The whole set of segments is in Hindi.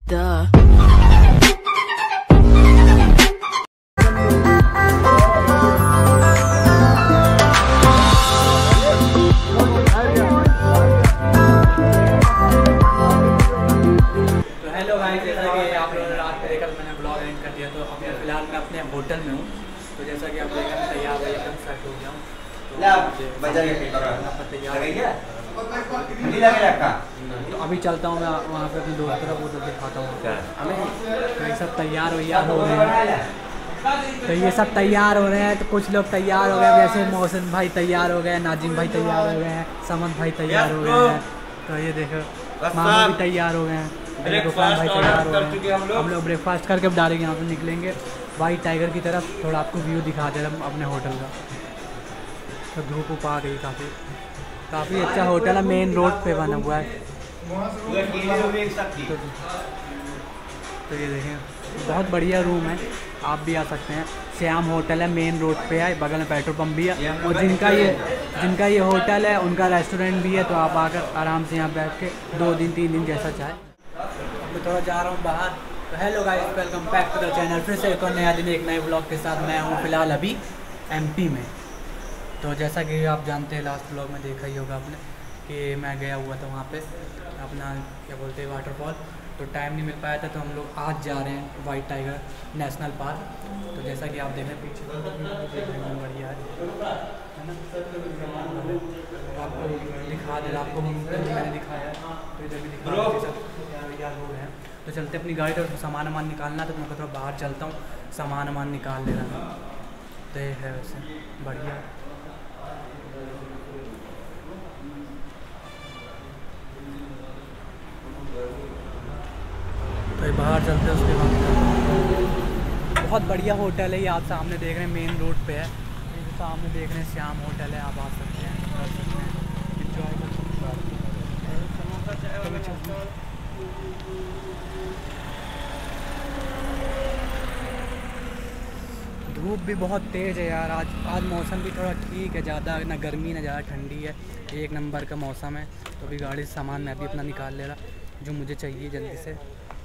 होटल में हूँ। तो जैसा कि आप देख रहे हैं तैयार हो एकदम सेट हो गया हूँ। तो अभी चलता हूँ मैं वहाँ पे अपने दोस्त तरफ उधर दिखाता हूँ। तो ये सब तैयार हो रहे हैं। तो ये सब तैयार हो रहे हैं। तो कुछ लोग तैयार हो गए, जैसे मोहसिन भाई तैयार हो गए, नाजिम भाई तैयार हो गए हैं, समद भाई तैयार हो गए हैं। तो ये देखो मामा भी तैयार हो गए हैं, गुफरान भाई तैयार हो गए हैं। हम लोग ब्रेकफास्ट करके अब डायरेक्ट यहाँ पर निकलेंगे वाइट टाइगर की तरफ। थोड़ा आपको व्यू दिखा दे रहा हूँ अपने होटल का। तो धूप उप आ गई काफ़ी अच्छा होटल है, मेन रोड पे बना हुआ है। तो ये देखें बहुत बढ़िया रूम है, आप भी आ सकते हैं। श्याम होटल है, मेन रोड पे है, बगल में पेट्रोल पंप भी है। और जिनका ये होटल है उनका रेस्टोरेंट भी है। तो आप आकर आराम से यहाँ बैठ के 2 दिन 3 दिन जैसा चाहे। मैं थोड़ा जा रहा हूँ बाहर। तो hello guys, welcome back to the channel. फिर से एक और नया दिन, एक नए ब्लॉग के साथ मैं हूँ फ़िलहाल अभी एमपी में। तो जैसा कि आप जानते हैं, लास्ट ब्लॉग में देखा ही होगा आपने कि मैं गया हुआ था वहाँ पे अपना क्या बोलते हैं वाटरफॉल। तो टाइम नहीं मिल पाया था, तो हम लोग आज जा रहे हैं वाइट टाइगर नेशनल पार्क। तो जैसा कि आप देख रहे हैं पीछे बढ़िया है ना। आपको दिखा दे, आपको मैंने दिखाया तो इधर भी दिखा तैयार हो गए हैं। तो चलते अपनी गाड़ी और सामान वामान निकालना, तो मैं थोड़ा बाहर चलता हूँ, सामान वामान निकाल ले रहा हूँ। तो ये है वैसे बढ़िया। तो बाहर चलते हैं, उसके बाद बहुत बढ़िया होटल है ये। आप सामने देख रहे हैं मेन रोड पे है। ये सामने देख रहे हैं श्याम होटल है, आप आ सकते हैं, कर सकते हैं, एंजॉय कर सकते हैं। धूप भी बहुत तेज़ है यार। आज मौसम भी थोड़ा ठीक है, ज़्यादा ना गर्मी ना ज़्यादा ठंडी है, एक नंबर का मौसम है। तो अभी गाड़ी से सामान मैं भी अपना निकाल ले रहा जो मुझे चाहिए जल्दी से।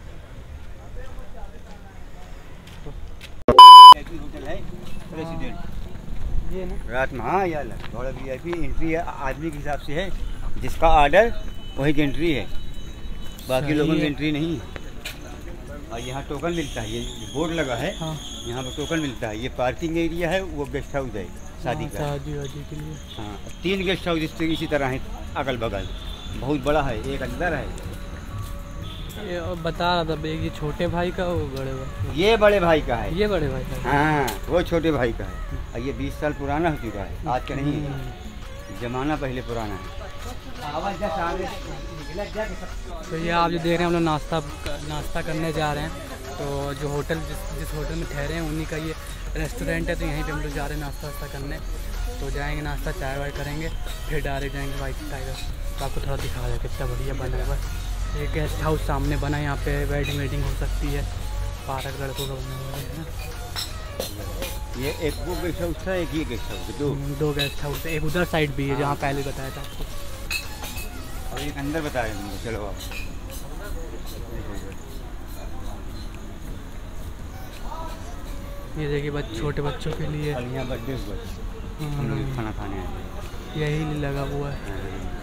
होटल है प्रेसिडेंट ये ना रात में। हाँ यार थोड़ा VIP एंट्री है, आदमी के हिसाब से है, जिसका ऑर्डर वही की एंट्री है, बाकी लोगों में एंट्री नहीं है। और यहाँ टोकन मिलता है, ये बोर्ड लगा है। हाँ। यहाँ पर टोकन मिलता है। ये पार्किंग एरिया है, वो गेस्ट हाउस है शादी का, शादी के लिए। हाँ 3 गेस्ट हाउस इसी तरह है अगल बगल, बहुत बड़ा है। एक अंदर है, ये बता रहा था ये छोटे भाई का, वो बड़े भाई, ये बड़े भाई का है, ये बड़े भाई का। हाँ वो छोटे भाई का है। और ये 20 साल पुराना हो चुका है, आज का नहीं है, जमाना पहले पुराना है। तो ये आप जो देख रहे हैं हम लोग नाश्ता करने जा रहे हैं। तो जो होटल जिस होटल में ठहरे हैं उन्हीं का ये रेस्टोरेंट है। तो यहीं पे हम लोग जा रहे हैं नाश्ता करने। तो जाएंगे नाश्ता चाय वाय करेंगे, फिर डायरेक्ट जाएंगे वाइट टाइगर। तो आपको थोड़ा दिखा रहा है कितना बढ़िया बना हुआ है। ये गेस्ट हाउस सामने बना है, यहाँ पे वेडिंग हो सकती है। पार्क लड़कों का बना हुआ है ना। ये एक वो गेस्ट हाउस था, एक ये गेस्ट हाउस, दो गेस्ट हाउस है। एक उधर साइड भी है जहाँ पहले बताया था आपको, और एक अंदर बता रहे हैं। चलो आप ये देखिए छोटे बच्चों के लिए यहाँ बर्थडे हम लोग खाना खाने आए, यही लगा हुआ है।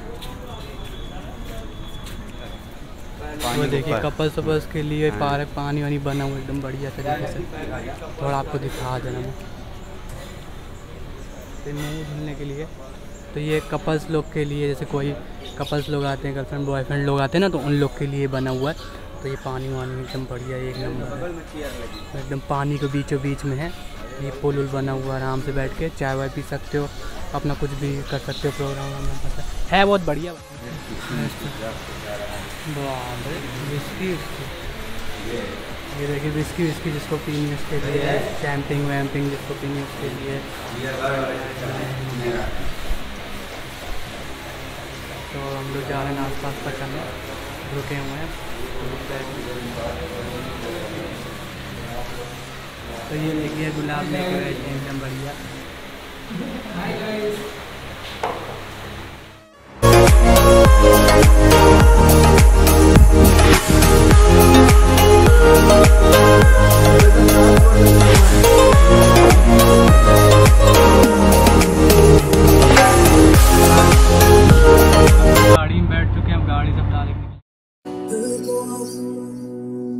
वो देखिए कपल्स वपल्स के लिए पार्क, पानी वानी बना हुआ एकदम बढ़िया तरीके से। थोड़ा आपको दिखा देना मैं घूमने के लिए। तो ये कपल्स लोग के लिए, जैसे कोई कपल्स लोग आते हैं, गर्लफ्रेंड बॉयफ्रेंड लोग आते हैं ना, तो उन लोग के लिए बना हुआ है। तो ये पानी वानी एकदम बढ़िया एक नंबर है, एकदम पानी के बीचों बीच में है। ये पुल उल बना हुआ, आराम से बैठ के चाय वाय पी सकते हो, अपना कुछ भी कर सकते हो, प्रोग्राम है बहुत बढ़िया। विस्की, ये देखिए विस्की जिसको पीनी उसके लिए, कैंपिंग वैम्पिंग जिसको पीनी उसके लिए। तो हम लोग जा रहे हैं नाश्ता करने, रुके हुए हैं। तो ये देखिए गुलाब लेके गए एकदम बढ़िया।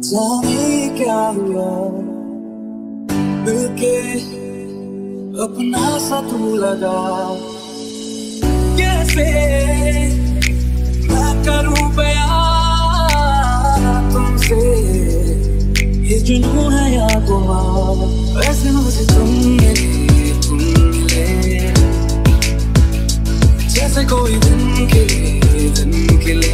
जाने क्या हुआ मिलके अपना सा तू लगा, कैसे मैं करूं बयां तुमसे, ये जुनून है या गुमान, वैसे मुझे तुम मिले जैसे कोई दिन खिले,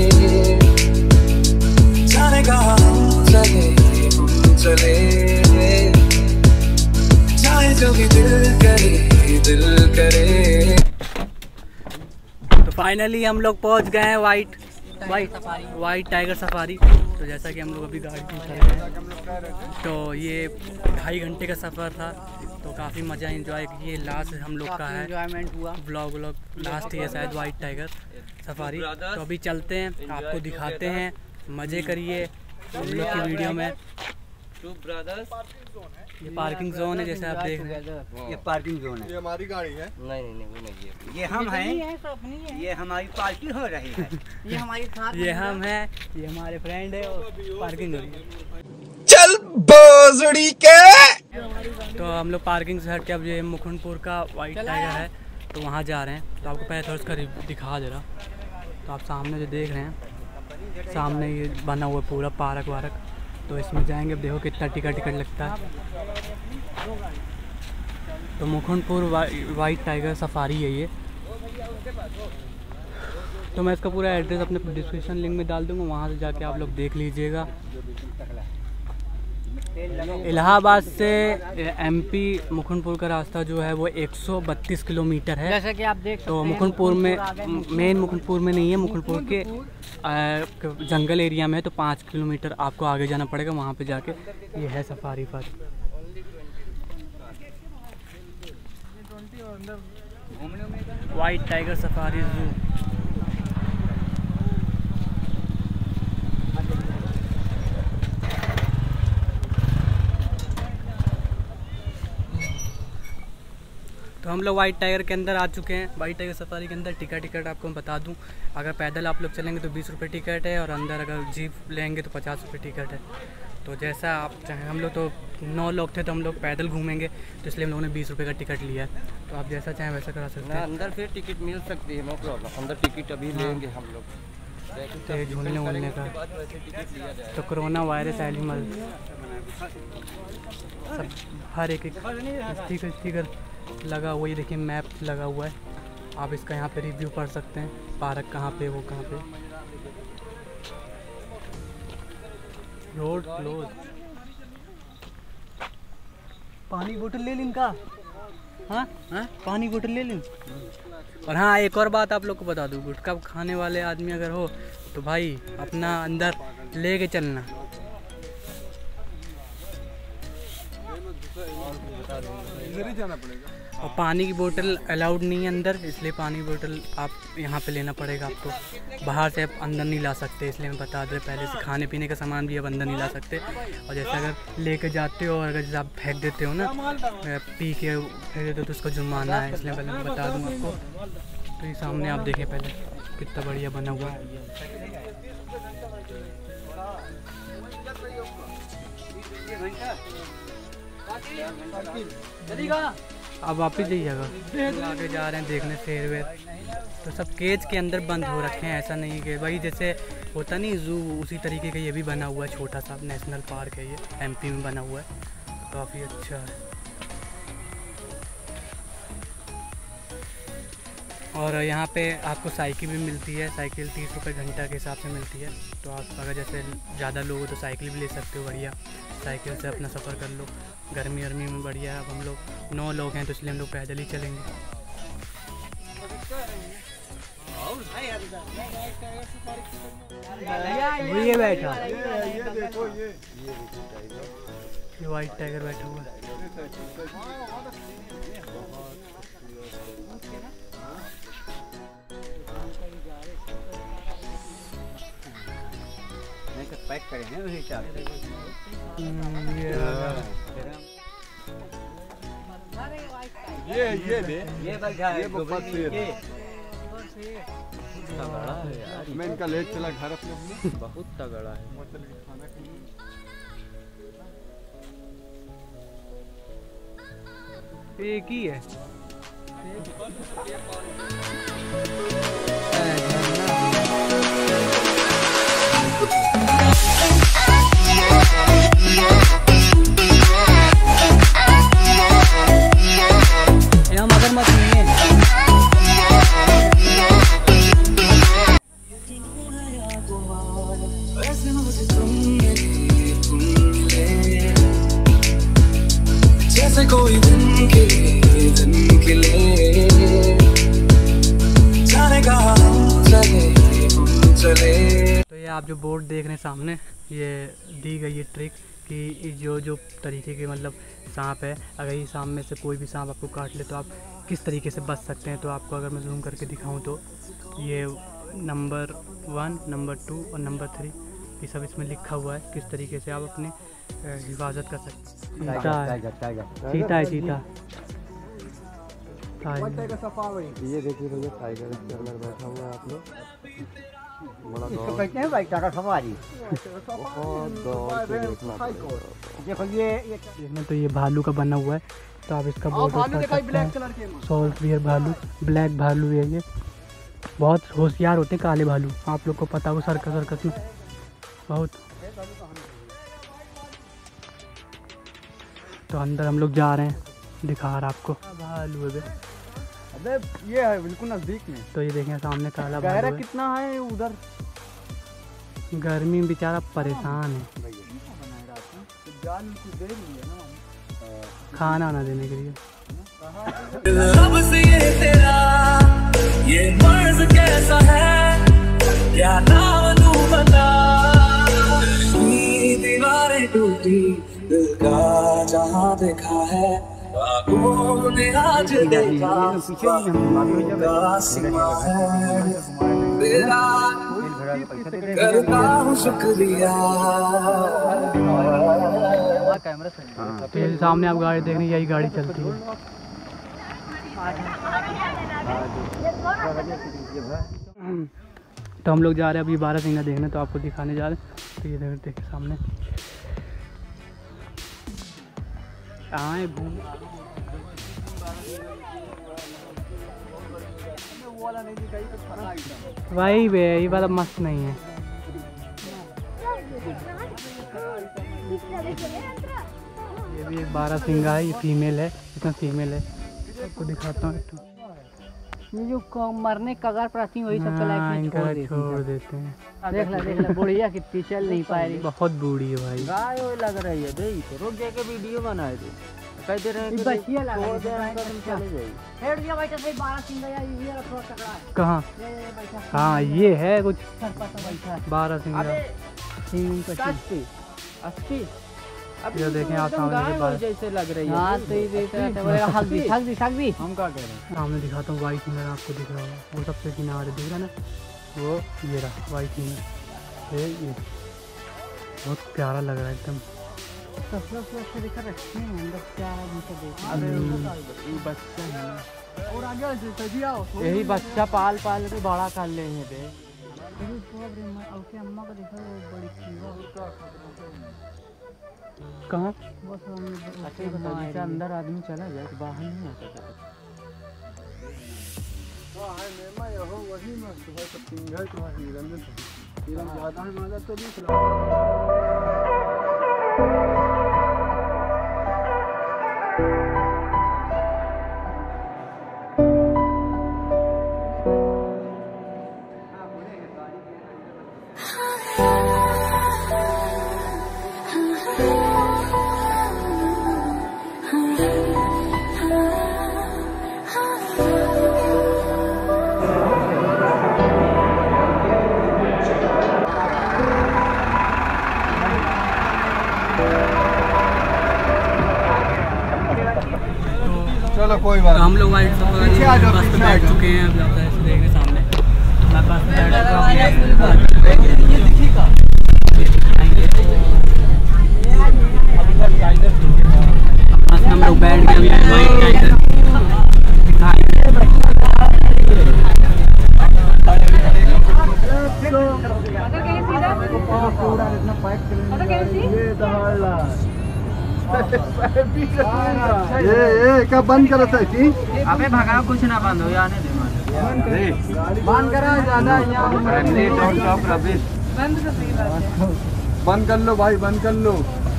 जाने कहाँ हम चले, चाहे जो भी दिल करे। तो फाइनली हम लोग पहुंच गए हैं वाइट टाइगर सफारी। तो जैसा कि हम लोग अभी गाड़ी में चल रहे हैं, तो ये 2.5 घंटे का सफ़र था, तो काफ़ी मज़ा एंजॉय किए। लास्ट हम लोग का है एंजॉयमेंट हुआ, ब्लॉग लास्ट ही है शायद वाइट टाइगर सफारी। तो अभी चलते हैं, आपको दिखाते हैं, मज़े करिए हम लोग की वीडियो में। ये पार्किंग जोन है जैसे आप देख रहे हैं, ये पार्किंग जोन है। ये हमारी गाड़ी है। नहीं वो नहीं है, ये हम हैं, ये हमारी पार्टी हो रही है। ये हमारी साथ, ये हम हैं, ये हमारे फ्रेंड है और पार्किंग हो रही है। चल बोजड़ी के। तो हम लोग पार्किंग से हट के अब ये मुकुंदपुर का वाइट टाइगर है, तो वहाँ जा रहे हैं। तो आपको पहले थोड़ा उसका दिखा दे रहा। तो आप सामने जो देख रहे हैं, सामने ये बना हुआ पूरा पार्क वार्क, तो इसमें जाएंगे। अब देखो कितना टिकट लगता है। तो मुकुंदपुर वाइट टाइगर सफारी है ये। तो मैं इसका पूरा एड्रेस अपने डिस्क्रिप्शन लिंक में डाल दूँगा, वहाँ से जाके आप लोग देख लीजिएगा। इलाहाबाद से एमपी मुकुंदपुर का रास्ता जो है वो 132 किलोमीटर है, जैसे कि आप देख सकते हैं। तो मुकुंदपुर में मेन मुकुंदपुर में नहीं है, मुकुंदपुर के जंगल एरिया में है, तो 5 किलोमीटर आपको आगे जाना पड़ेगा। वहाँ पे जाके ये है safari park. White tiger safari zoo. तो हम लोग वाइट टाइगर के अंदर आ चुके हैं। वाइट टाइगर सफारी के अंदर टिकट आपको मैं बता दूं, अगर पैदल आप लोग चलेंगे तो 20 रुपये टिकट है, और अंदर अगर जीप लेंगे तो 50 रुपये टिकट है। तो जैसा आप चाहें, हम लोग तो 9 लोग थे, तो हम लोग पैदल घूमेंगे, तो इसलिए हम लोगों ने 20 रुपये का टिकट लिया है। तो आप जैसा चाहें वैसा करा सकते हैं। अंदर फिर टिकट मिल सकती है, नो प्रॉब्लम। अंदर टिकट अभी लेंगे हम लोग, झूलने वूलने का। तो कोरोना वायरस एनिमल सब हर एक स्टिकर लगा हुआ है। देखिए मैप लगा हुआ है, आप इसका यहाँ पे रिव्यू पढ़ सकते हैं, पार्क कहाँ पे, वो कहाँ पे। Road close. पानी बोतल ले लें का? हाँ पानी बोतल ले लें। और हाँ, एक और बात आप लोग को बता दूँ, गुटखा खाने वाले आदमी अगर हो तो भाई अपना अंदर ले के चलना। इधर ही जाना पड़ेगा। और पानी की बोतल अलाउड नहीं है अंदर, इसलिए पानी की बोतल आप यहाँ पे लेना पड़ेगा आपको। बाहर से आप अंदर नहीं ला सकते, इसलिए मैं बता दें पहले से। खाने पीने का सामान भी आप अंदर नहीं ला सकते। और जैसे अगर लेके जाते हो और अगर जैसे आप फेंक देते हो ना, पी के फेंक देते हो, तो उसको जुर्माना है, इसलिए पहले मैं बता दूँ आपको। तो ये सामने आप देखें पहले कितना बढ़िया बना हुआ है। अब वापिस जाइएगा, आगे जा रहे हैं देखने शेर वेर। तो सब केज के अंदर बंद हो रखे हैं, ऐसा नहीं कि भाई जैसे होता नहीं जू, उसी तरीके का ये भी बना हुआ है। छोटा सा नेशनल पार्क है ये, एमपी में बना हुआ है, काफ़ी अच्छा है। और यहाँ पे आपको साइकिल भी मिलती है, साइकिल 30 रुपये घंटा के हिसाब से मिलती है। तो आप अगर जैसे ज़्यादा लोग हो तो साइकिल भी ले सकते हो, बढ़िया साइकिल से अपना सफ़र कर लो। गर्मी में बढ़िया है। अब हम लोग 9 लोग हैं, तो इसलिए हम लोग पैदल ही चलेंगे। ये बैठा, ये देखो, ये वाइट टाइगर बैठा हुआ है। पैक करे हैं उस हिसाब से। ये दे, ये बैठा है, ये बस ये। तगड़ा है यार, मैं इनका लेट चला घर अपने। बहुत तगड़ा है। एक ही है। यहाँ मगरमच्छ नहीं है। जैसे कोई दिन के लिए जाने का चले। तो ये आप जो बोर्ड देख रहे हैं सामने, ये दी गई है ट्रिक कि जो तरीके के मतलब सांप है, अगर ये सांप में से कोई भी सांप आपको काट ले तो आप किस तरीके से बच सकते हैं। तो आपको अगर मैं जूम करके दिखाऊं तो ये नंबर 1, नंबर 2 और नंबर 3 ये सब इसमें लिखा हुआ है किस तरीके से आप अपने हिफाजत कर सकते हैं। चीता है, चीता है, चीता। ये देखिए भैया टाइगर इसके अंदर बैठा हुआ है। आप लोग बड़ा इसको कहते हैं भाई टाटा सफारी। बहुत दौड़ के देखना पड़ेगा। देखो ये देखना तो ये भालू का बना हुआ है, तो आप इसका बोर्ड कर सकते हैं। सॉल्ट बियर भालू, ब्लैक भालू है ये। बहुत होशियार होते हैं काले भालू, आप लोग को पता हो सर्कस में बहुत। तो अंदर हम लोग जा रहे हैं, दिखा रहा आपको भालू है। अबे ये है बिल्कुल नजदीक में। तो ये देखें सामने काला भालू है। कितना है उधर? गर्मी में बेचारा परेशान है खाना ना देने के लिए। रब से ये तेरा ये मर्ज कैसा है, क्या नाम तू बता। दीवारें टूटी दिल का जहाँ देखा है, बाबू ने आज देखा सिमा है तेरा, करता हूँ शुक्रिया। तो ये सामने आप गाड़ी देख रहे हैं, यही गाड़ी चलती है। तो हम लोग जा रहे हैं अभी बारहसिंगा देखने, तो आपको दिखाने जा रहे हैं। तो ये देखिए सामने आए घूम। वही बे, ये वाला मस्त नहीं है। ये भी एक बारहसिंगा है, ये फीमेल है, इसमें फीमेल है। आपको दिखाता हूँ। ये जो मरने कगार पर आती वही सब चला के छोड़ देते हैं। देख ला बुढ़िया कितनी चल नहीं पा रही, बहुत बूढ़ी है भाई। गाय लग रही है भाई, तो रुक जाके वीडियो बनाए थे। कह दे रहे हैं कि बचिया लगा छोड़ दे रहे हैं तो तुम चले जाइए। हेड दिया बैठा सही 12 सिंगा या ये थोड़ा तगड़ा है। कहाँ? ये बैठा हाँ ये है कुछ सर पर बैठा है। बारहसिंगा। सिंग का 80 अब ये देखें आप सामने के गाय जैसे लग रही है। हां तो ये देख रहा था, बोलेगा हक दी हम क्या कह रहे हैं? सामने दिखाता हूँ। वाइट फिंगर आपको दिख रहा होगा, वो सबसे किनारे दिख रहा है ना, वो ये रहा वाइट फिंगर। ये बहुत प्यारा लग रहा है एकदम। सब से दिखा रखते हैं अंदर क्या मुझे देख। अरे ये बच्चा है, और आगे चलते जी आओ। यही बच्चा पाल के बड़ा कर ले हैं बे। ओके अम्मा को देखो वो बड़ी कीवा कहाँ? वो सामने। अच्छा ये बताओ, जैसे अंदर आदमी चला जाए तो बाहर नहीं आ सकता। वही मस्त है, सब सिंगल तुम्हारे निरंजन ज्यादा है मजा तो नहीं। चलो कोई बात। हम लोग वाइट बस पे बैठ चुके हैं। अभी आप ऐसे देख रहे हैं सामने, मैं बस पे बैठ चुका हूँ। बस हम लोग बैठ गए, अभी वाइट टाइगर दिखाएंगे। ये दहाड़ा ये कब बंद करा था कि अबे भगाओ कुछ ना बंद हो आने दे बंद करा ज्यादा बंद कर लो भाई बंद कर लो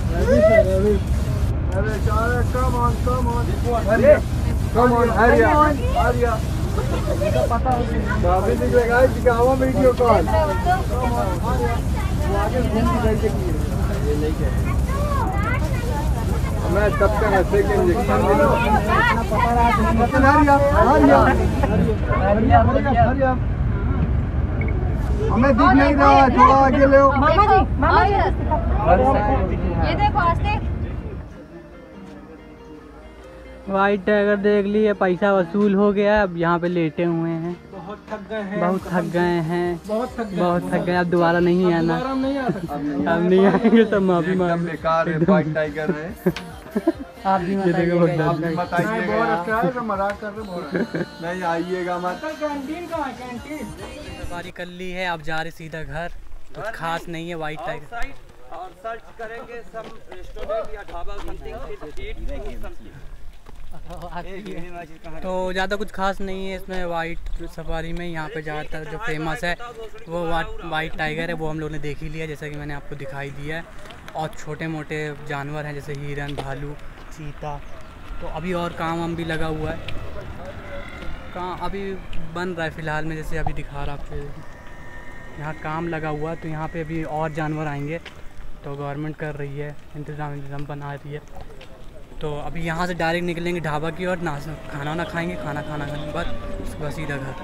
अरे कम ऑन आर्या पता अभी दिखेगा दिखावा वीडियो कॉल मैं तब तक ऐसे के इंजेक्शन हमें दिख नहीं रहा है थोड़ा आगे ले मामा जी ये देखो आस्ते वाइट टाइगर देख लिए, पैसा वसूल हो गया। अब यहाँ पे लेटे हुए हैं, बहुत थक गए हैं, बहुत थक गए हैं, बहुत थक गए। अब दोबारा नहीं आना, अब नहीं आएंगे सब माफी मांग। बेकार है वाइट टाइगर है आप भी आप भी बताइएगा मजाक कर रहे नहीं आइएगा मत। कैंटीन कहाँ है? कैंटीन सवारी कर ली है, अब जा रहे सीधा घर। कुछ खास नहीं है वाइट टाइगर। और सर्च करेंगे सब रेस्टोरेंट या ढाबा समथिंग। तो ज़्यादा कुछ खास नहीं है इसमें वाइट सफारी में। यहाँ पे ज़्यादातर जो फेमस है वो वाइट टाइगर है, वो हम लोग ने देख ही लिया जैसा कि मैंने आपको दिखाई दिया है। और छोटे मोटे जानवर हैं जैसे हिरन, भालू, चीता। तो अभी और काम भी लगा हुआ है, काम अभी बन रहा है फ़िलहाल में, जैसे अभी दिखा रहा आपको। यहाँ काम लगा हुआ है, तो यहाँ पे अभी और जानवर आएंगे। तो गवर्नमेंट कर रही है इंतज़ाम बना रही है। तो अभी यहाँ से डायरेक्ट निकलेंगे ढाबा की ओर, खाना वाना खाएंगे, खाना खाने के बाद उसके बाद सीधा घर।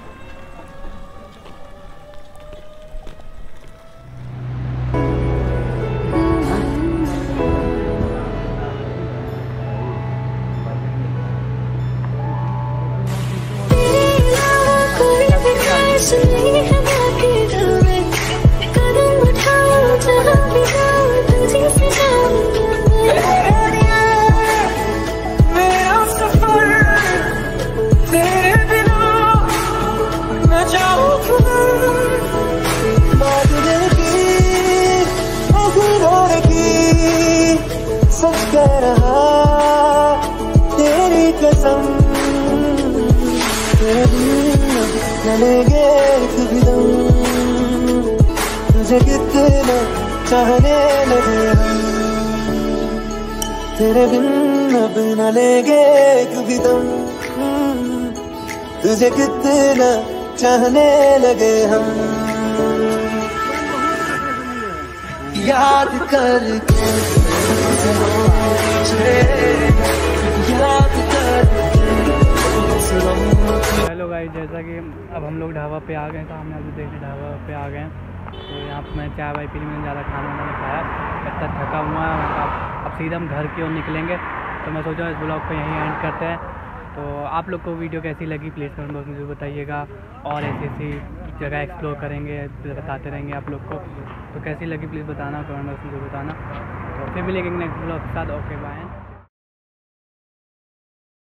तेरी कसम चलेंगे कभी दम तुझे कितना चाहने लगे हम तेरे बिन अब न लेंगे कभी दम तुझे कितना चाहने लगे हम याद करके हेलो गाइस, जैसा कि अब हम लोग ढाबा पे आ गए, तो हमने अभी देखिए ढाबा पे आ गए। तो यहाँ पर मैं चाय वाय पी ली, मैंने ज़्यादा खाना वाना खाया, इतना थका हुआ है। अब सीधा हम घर की ओर निकलेंगे। तो मैं सोचा इस ब्लॉग को यहीं एंड करते हैं। तो आप लोग को वीडियो कैसी लगी प्लीज़ कमेंट बॉक्स में ज़रूर बताइएगा। और ऐसी जगह एक्सप्लोर करेंगे, बताते रहेंगे आप लोग को। तो कैसी लगी प्लीज़ बताना, कमेंट बॉक्स में ज़रूर बताना। तो फिर मिलेंगे नेक्स्ट ब्लॉग के साथ। Okay bye.